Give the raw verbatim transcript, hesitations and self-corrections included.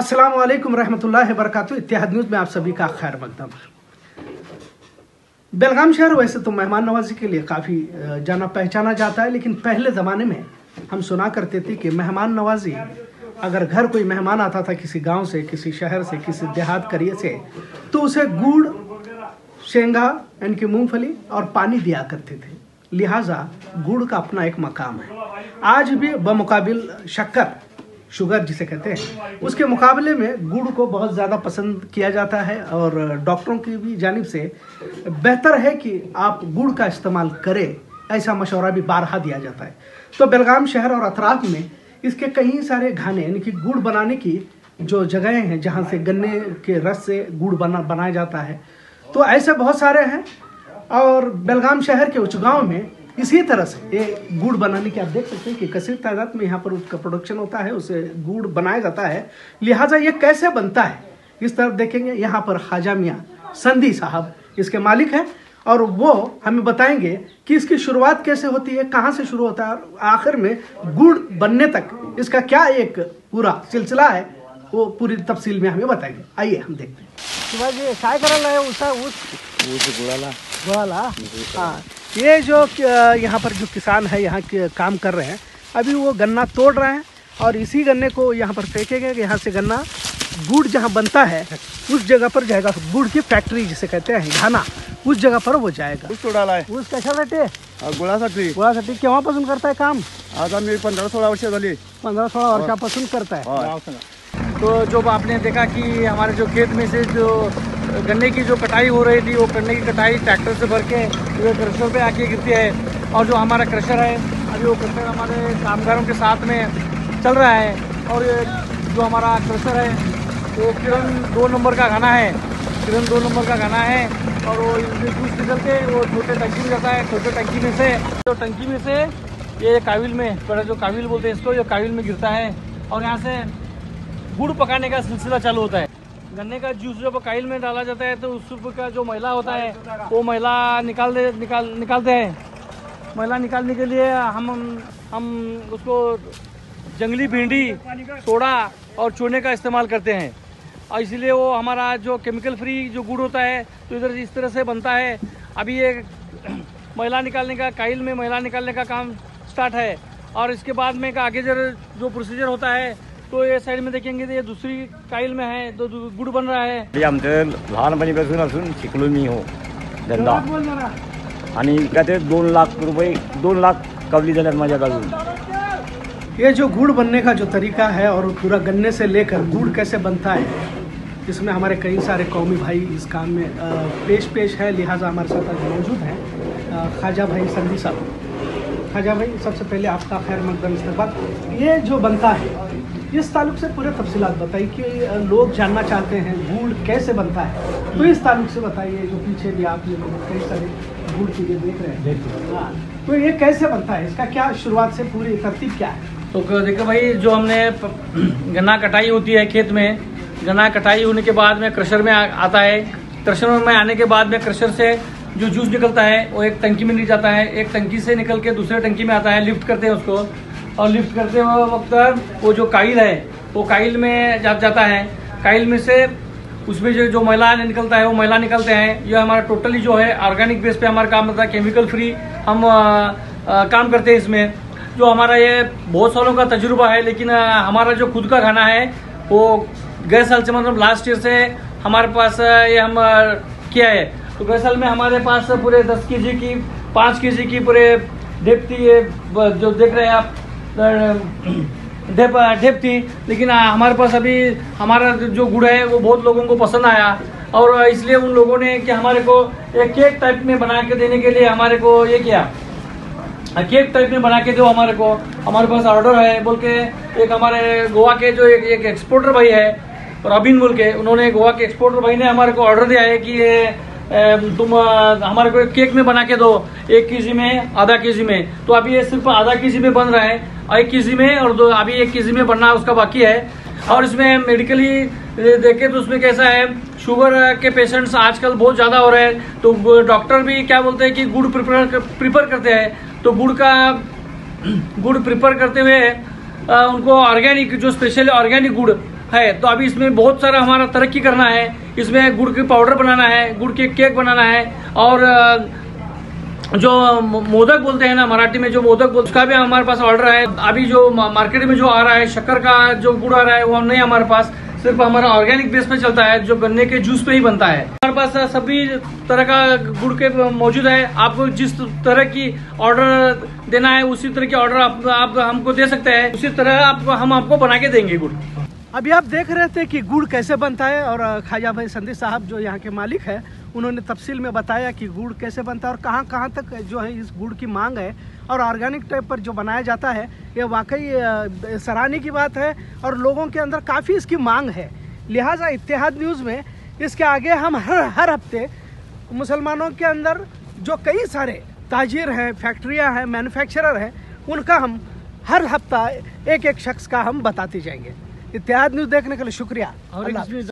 अस्सलाम वालेकुम रहमतुल्लाहि व बरकातुहू। इत्तेहाद न्यूज़ में आप सभी का खैर मकदम। बेलगाम शहर वैसे तो मेहमान नवाजी के लिए काफ़ी जाना पहचाना जाता है, लेकिन पहले ज़माने में हम सुना करते थे कि मेहमान नवाजी अगर घर कोई मेहमान आता था किसी गांव से, किसी शहर से, किसी देहात करिए से, तो उसे गुड़, शेंगा यानी कि मूंगफली और पानी दिया करते थे। लिहाजा गुड़ का अपना एक मकाम है। आज भी बमुकाबिल शक्कर, शुगर जिसे कहते हैं, उसके मुकाबले में गुड़ को बहुत ज़्यादा पसंद किया जाता है और डॉक्टरों की भी जानिब से बेहतर है कि आप गुड़ का इस्तेमाल करें, ऐसा मशवरा भी बारहा दिया जाता है। तो बेलगाम शहर और अतराफ में इसके कई सारे घाने यानी कि गुड़ बनाने की जो जगहें हैं जहाँ से गन्ने के रस से गुड़ बना बनाया जाता है, तो ऐसे बहुत सारे हैं। और बेलगाम शहर के उच्च गाँव में इसी तरह से ये गुड़ बनाने की आप देख सकते हैं कि कसीर तादाद में यहाँ पर उसका प्रोडक्शन होता है, उसे गुड़ बनाया जाता है। लिहाजा ये कैसे बनता है इस तरफ देखेंगे। यहाँ पर ख्वाजा मियाँ संधी साहब इसके मालिक हैं और वो हमें बताएंगे कि इसकी शुरुआत कैसे होती है, कहाँ से शुरू होता है और आखिर में गुड़ बनने तक इसका क्या एक पूरा सिलसिला है, वो पूरी तफसील में हमें बताएंगे। आइए हम देखते हैं। शिवाजी काय करायला है उसका उस गुड़ाला गुड़ाला हाँ, ये जो यहाँ पर जो किसान है यहाँ के काम कर रहे हैं, अभी वो गन्ना तोड़ रहे हैं और इसी गन्ने को यहाँ पर फेंकेंगे। यहाँ से गन्ना गुड़ जहाँ बनता है उस जगह पर जाएगा, गुड़ की फैक्ट्री जिसे कहते हैं घाना, उस जगह पर वो जाएगा। ऊस तोडाला आहे ऊस कशासाठी? गुळासाठी गुळासाठी केव्हापासून करताय काम? आज आम्ही पंधरा सोळा वर्ष झाली पंद्रह सोलह वर्षापासून करताय। तो जो आपने देखा कि हमारे जो खेत में से जो गन्ने की जो कटाई हो रही थी, वो गन्ने की कटाई ट्रैक्टर से भर के जो क्रशर पे आके गिरती है और जो हमारा क्रशर है अभी वो क्रशर हमारे कामगारों के साथ में चल रहा है। और जो हमारा क्रशर है वो किरण दो नंबर का घाना है, किरण दो नंबर का घाना है और वो जूस निकल के वो छोटे टंकी में जाता है। छोटे टंकी में से जो टंकी में से ये काविल में, पहले जो काविल बोलते हैं इसको, ये काविल में गिरता है और यहाँ से गुड़ पकाने का सिलसिला चालू होता है। गन्ने का जूस जब काइल में डाला जाता है तो उस का जो मैला होता है वो मैला निकाल दे निकाल निकालते हैं। मैला निकालने के लिए हम हम उसको जंगली भिंडी, सोडा और चूने का इस्तेमाल करते हैं और इसलिए वो हमारा जो केमिकल फ्री जो गुड़ होता है तो इधर इस तरह से बनता है। अभी ये मैला निकालने का, काइल में मैला निकालने का काम स्टार्ट है और इसके बाद में आगे जो प्रोसीजर होता है तो ये साइड में देखेंगे तो ये दूसरी काइल में है तो गुड़ बन रहा है। आमचं लहानपणीपासून असून शिकलो मी हो धंदा आणि त्याचे दोन लाख रुपये दोन लाख कवली झाल्यात माझ्या बाजून। ये जो गुड़ बनने का जो तरीका है और पूरा गन्ने से लेकर गुड़ कैसे बनता है, इसमें हमारे कई सारे कौमी भाई इस काम में पेश पेश है। लिहाजा हमारे साथ आज मौजूद हैं ख्वाजा भाई संधी साहब। ख्वाजा भाई, सबसे पहले आपका खैर मकदम इस्तकबाल। ये जो बनता है इस ताल्लुक से पूरे तफसीलात बताइए कि लोग जानना चाहते हैं गुड़ कैसे बनता है, तो इस ताल्लुक से बताइए। जो पीछे भी आप ये कई सारे गुड़ चीज़ें देख रहे हैं, हाँ, तो ये कैसे बनता है, इसका क्या शुरुआत से पूरी तरतीब क्या है? तो देखो भाई, जो हमने गन्ना कटाई होती है खेत में, गन्ना कटाई होने के बाद में क्रशर में आता है। क्रशर में आने के बाद में क्रशर से जो जूस निकलता है वो एक टंकी में नहीं जाता है, एक टंकी से निकल के दूसरे टंकी में आता है। लिफ्ट करते हैं उसको और लिफ्ट करते हुए वक्त वो जो काइल है वो काइल में जा जाता है। काइल में से उसमें जो जो मैला निकलता है वो मैला निकलते हैं। ये हमारा टोटली जो है ऑर्गेनिक बेस पे हमारा काम होता है, केमिकल फ्री हम आ, आ, काम करते हैं इसमें। जो हमारा ये बहुत सालों का तजुर्बा है, लेकिन आ, हमारा जो खुद का खाना है वो गए साल से, मतलब लास्ट ईयर से हमारे पास ये हम आ, किया है। तो गए साल में हमारे पास पूरे दस के जी की, पाँच के जी की पूरे डेप थी, ये जो देख रहे हैं आप डेप डेप थी। लेकिन हमारे पास अभी हमारा जो गुड़ है वो बहुत लोगों को पसंद आया और इसलिए उन लोगों ने कि हमारे को एक केक टाइप में बना के देने के लिए हमारे को ये किया, केक टाइप में बना के दो हमारे को। हमारे पास ऑर्डर है बोल के एक हमारे गोवा के जो एक, एक एक्सपोर्टर भाई है रॉबिन बोल के, उन्होंने गोवा के एक्सपोर्टर भाई ने हमारे को ऑर्डर दिया है कि ये तुम हमारे को केक में बना के दो, एक केजी में, आधा केजी में। तो अभी ये सिर्फ आधा केजी में बन रहा है, एक केजी में, और दो अभी एक केजी में बनना उसका बाकी है। और इसमें मेडिकली देखे तो उसमें कैसा है, शुगर के पेशेंट्स आजकल बहुत ज़्यादा हो रहे हैं, तो डॉक्टर भी क्या बोलते हैं कि गुड़ प्रिपेयर प्रिपेयर करते हैं। तो गुड़ का गुड़ प्रिपेयर करते हुए उनको ऑर्गेनिक, जो स्पेशली ऑर्गेनिक गुड़ है। तो अभी इसमें बहुत सारा हमारा तरक्की करना है। इसमें गुड़ के पाउडर बनाना है, गुड़ के केक बनाना है, और जो मोदक बोलते हैं ना मराठी में, जो मोदक बोलते उसका भी हमारे पास ऑर्डर है। अभी जो मार्केट में जो आ रहा है शक्कर का जो गुड़ आ रहा है वो नहीं हमारे पास, सिर्फ हमारा ऑर्गेनिक बेस पे चलता है, जो गन्ने के जूस पे ही बनता है। हमारे पास सभी तरह का गुड़ के मौजूद है। आपको जिस तरह की ऑर्डर देना है उसी तरह की ऑर्डर आप, आप हमको दे सकते हैं, उसी तरह आप हम आपको बना के देंगे गुड़। अभी आप देख रहे थे कि गुड़ कैसे बनता है, और ख्वाजा भाई संदीप साहब जो यहाँ के मालिक है उन्होंने तफसील में बताया कि गुड़ कैसे बनता है और कहाँ कहाँ तक जो है इस गुड़ की मांग है, और ऑर्गेनिक टाइप पर जो बनाया जाता है ये वाकई सराहनीय की बात है और लोगों के अंदर काफ़ी इसकी मांग है। लिहाजा इत्तेहाद न्यूज़ में इसके आगे हम हर हर हफ्ते मुसलमानों के अंदर जो कई सारे ताजिर हैं, फैक्ट्रियाँ हैं, मैन्युफैक्चरर हैं, उनका हम हर हफ्ता एक एक शख्स का हम बताते जाएंगे। इत्तेहाद न्यूज़ देखने के लिए शुक्रिया। और